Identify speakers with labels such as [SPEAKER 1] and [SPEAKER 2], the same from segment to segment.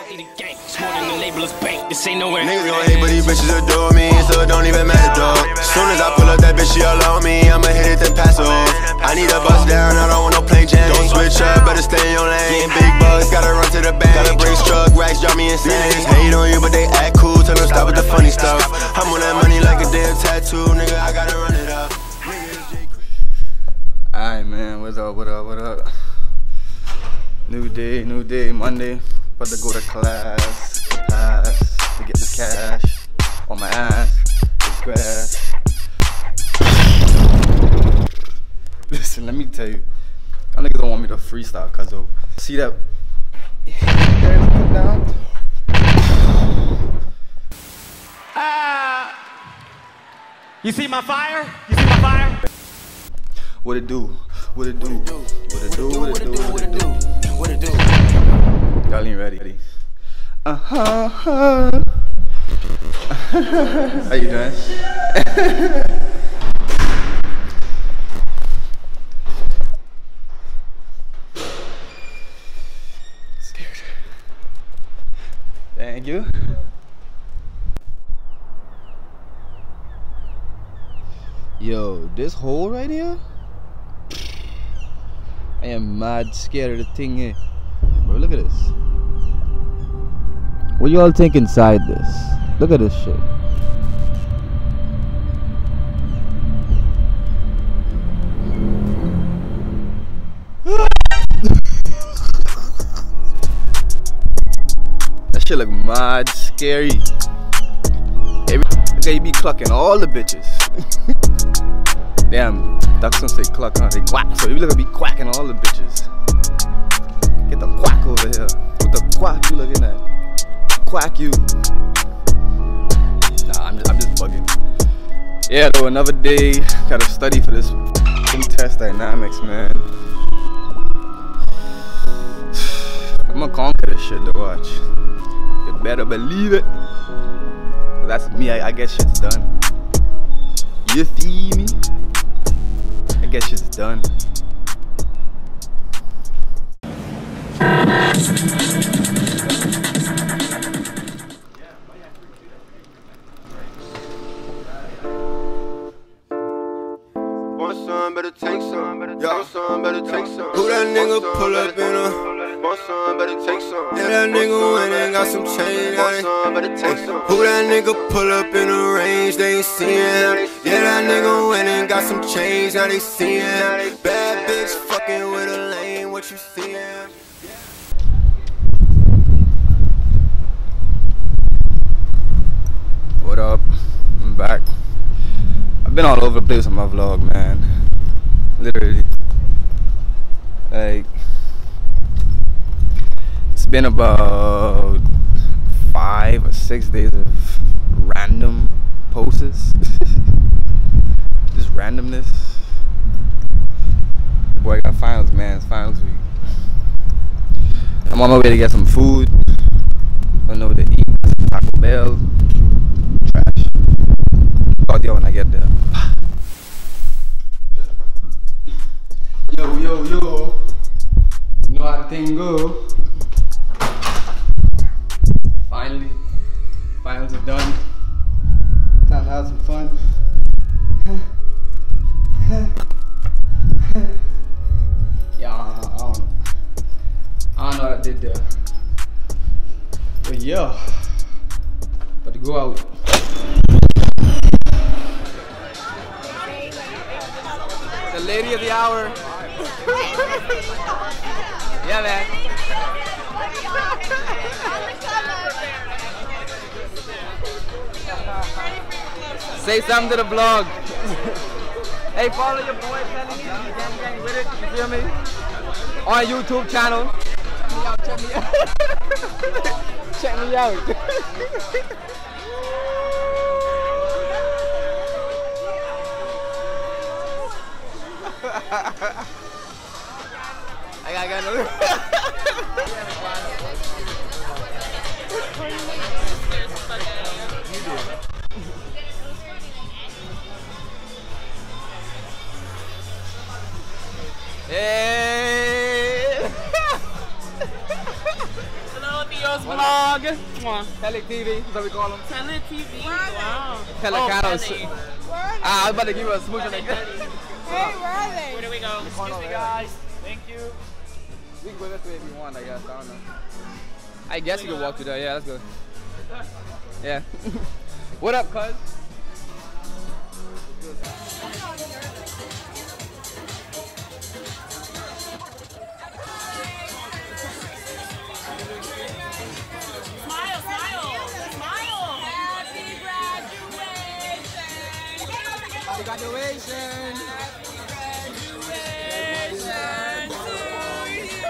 [SPEAKER 1] This ain't nowhere.
[SPEAKER 2] Niggas gon' hate, but these bitches adore me, so it don't even matter, dog. Soon as I pull up that bitch, she all on me, I'ma hit it, then pass off. I need a bust down, I don't want no plain Jane. Don't switch up, better stay in your lane. Big bucks, gotta run to the bank. Gotta bring truck, racks drive me insane. Niggas hate on you, but they act cool, tell them stop with the funny stuff. I'm on that money like a damn tattoo, nigga, I gotta run it up.
[SPEAKER 3] Alright, man, what's up, what up? New day, Monday. About to go to class, to get the cash on my ass, it's grass. Listen, let me tell you, y'all niggas don't want me to freestyle, cuz see that come down?
[SPEAKER 4] You see my fire? You see my fire?
[SPEAKER 3] What it do? What it do? What it do? What it do? What it do?
[SPEAKER 4] What it do?
[SPEAKER 3] Y'all ain't ready. How you doing? Scared. Thank you. Yo, this hole right here? I am mad scared of the thing here. Bro, look at this. What y'all think inside this? Look at this shit. That shit look mad scary. Every day you be clucking all the bitches. Damn, ducks don't say cluck, huh? They quack. So you look at me quacking all the bitches. Get the quack over here. What the quack you looking at? Quack you. Nah, I'm just bugging. Yeah, though, another day. Gotta study for this test dynamics, man. I'm gonna conquer this shit to watch. You better believe it. That's me, I get shit's done. You see me? I get shit's done.
[SPEAKER 2] Want some, better take some. Y'all some, better take some. Who that nigga pull up in a? Want some, better take some. Yeah, that nigga went and got some change. Want some, better take some. Who that nigga pull up in a range? They ain't seen him. Yeah, that nigga went and got some change. Now they see him. Bad bitch fucking with a lane. What you see him?
[SPEAKER 3] What up? I'm back. I've been all over the place on my vlog, man. Literally. Like, it's been about 5 or 6 days of random posts. Just randomness. Boy, I got finals, man. It's finals week. I'm on my way to get some food. I don't know what to eat. Taco Bell. Trash. Talk to you when I get there. Yo. You know how the thing go. Finals are done. Time to have some fun. Yeah, I don't know what I did there. But yeah, about to go out. The lady of the hour. Yeah, man. Say something to the vlog. Hey, follow your boy, Penny. Gang with it. You feel me? On YouTube channel. Check me out. Check me out. I got another.
[SPEAKER 5] Hey! Hello,
[SPEAKER 1] Studios vlog.
[SPEAKER 3] Pele TV, that's what we call them.
[SPEAKER 1] Tele TV. Wow.
[SPEAKER 3] Pelicanos.
[SPEAKER 1] Pele.
[SPEAKER 3] I was about to give you a smooch on that.
[SPEAKER 5] Hey, where are they?
[SPEAKER 1] Where do we go?
[SPEAKER 3] Excuse me,
[SPEAKER 4] guys. Thank you.
[SPEAKER 3] We can go this way if you want, I guess. I don't know. I guess you can walk through there. Yeah, let's go. Yeah. What up, cuz?
[SPEAKER 1] Smile, smile, smile.
[SPEAKER 3] Graduation.
[SPEAKER 1] Happy graduation to you.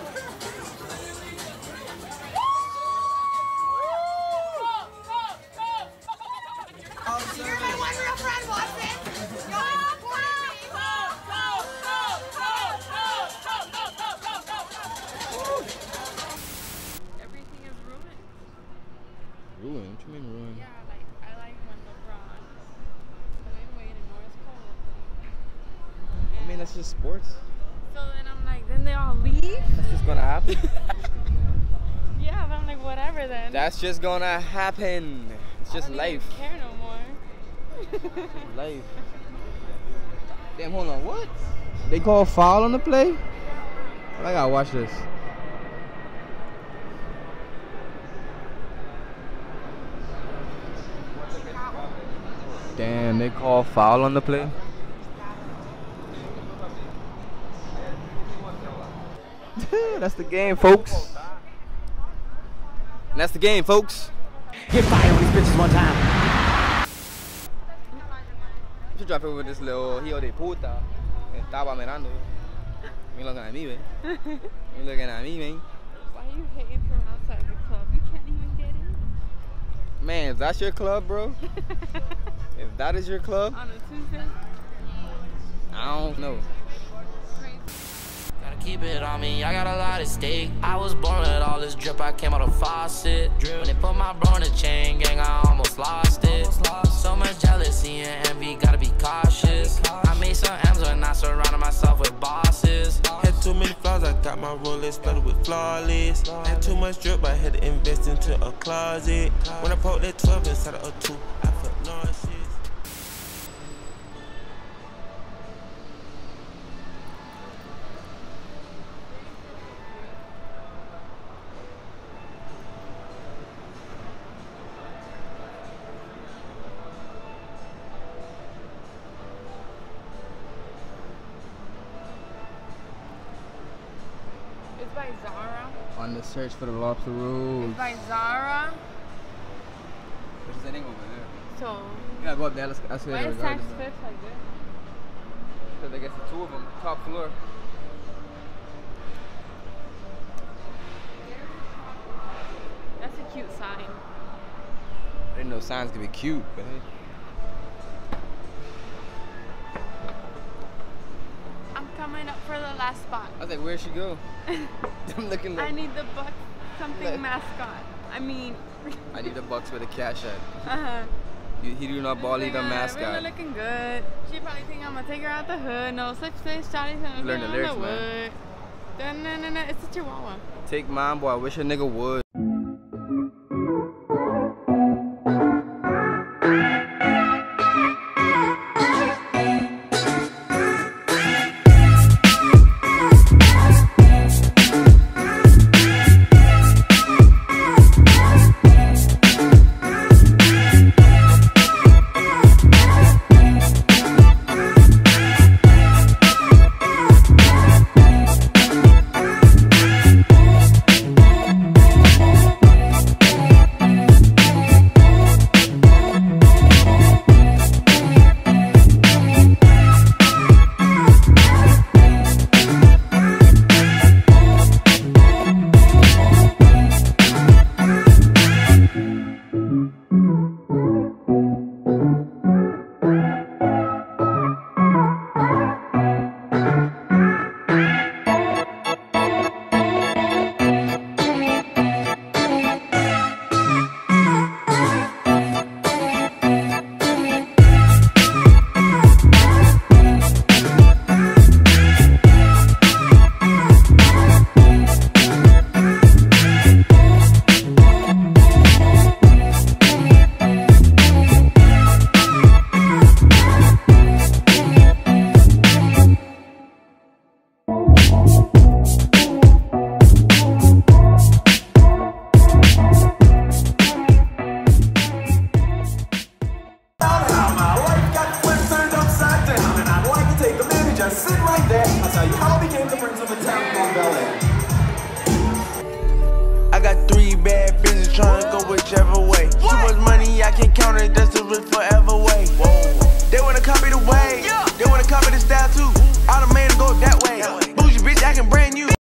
[SPEAKER 5] You're my one real friend, Watson.
[SPEAKER 6] Everything is ruined.
[SPEAKER 3] Ruin? What you mean ruin?
[SPEAKER 6] Yeah, like I like when LeBron Dwayne Wade and Norris Cole.
[SPEAKER 3] I mean, that's just sports.
[SPEAKER 6] So then I'm like, then they all leave?
[SPEAKER 3] That's just gonna happen.
[SPEAKER 6] Yeah, but I'm like, whatever then.
[SPEAKER 3] That's just gonna happen. It's just
[SPEAKER 6] I don't
[SPEAKER 3] life.
[SPEAKER 6] even care no more.
[SPEAKER 3] Life. Damn, hold on. What? They call foul on the play? I gotta watch this. Damn, they call foul on the play? That's the game, folks. And that's the game, folks.
[SPEAKER 4] Get fire on these bitches one time.
[SPEAKER 3] You should drop it with this little hijo de puta. Estaba mirando. Me looking at me, man. Me looking at me, man.
[SPEAKER 6] Why are you hating from outside the club? You can't even get in.
[SPEAKER 3] Man, if that's your club, bro. If that is your club,
[SPEAKER 6] On a Tuesday?
[SPEAKER 3] I don't know.
[SPEAKER 7] Gotta keep it on me, I got a lot at stake. I was born with all this drip, I came out of faucet. When they put my bro in the chain gang, I almost lost it. So much jealousy and envy, gotta be cautious. I made some M's when I surrounded myself with bosses.
[SPEAKER 8] Had too many flaws, I got my Rolex flooded with flawless. Had too much drip, I had to invest into a closet. When I poked that 12 inside of a 2, I felt nauseous.
[SPEAKER 6] It's by Zara.
[SPEAKER 3] On the search for the lobster rolls.
[SPEAKER 6] It's by Zara.
[SPEAKER 3] There's an thing over there.
[SPEAKER 6] So,
[SPEAKER 3] You gotta go up there. Let's
[SPEAKER 6] why is Saks Fifth like this?
[SPEAKER 3] Because I guess the two of them, top floor.
[SPEAKER 6] That's a cute sign.
[SPEAKER 3] I didn't know signs could be cute, but hey.
[SPEAKER 6] I'm coming up for the last spot.
[SPEAKER 3] I was like, where'd she go? I'm looking like
[SPEAKER 6] I need the Bucks something
[SPEAKER 3] Look.
[SPEAKER 6] mascot. I mean,
[SPEAKER 3] I need the Bucks with a cash at.
[SPEAKER 6] uh-huh.
[SPEAKER 3] He do not ball either
[SPEAKER 6] Really
[SPEAKER 3] mascot.
[SPEAKER 6] looking good. She probably think I'm gonna take her out the hood. No, such place, Charlie's gonna
[SPEAKER 3] Learn
[SPEAKER 6] be
[SPEAKER 3] the
[SPEAKER 6] on
[SPEAKER 3] lyrics,
[SPEAKER 6] the
[SPEAKER 3] man.
[SPEAKER 6] wood. No, it's a Chihuahua.
[SPEAKER 3] Take mine, boy. I wish a nigga would.
[SPEAKER 9] I can't count it, that's the rich forever way. They wanna copy the way, they wanna copy the style too. I done made it go that way. Bougie bitch, I can brand new.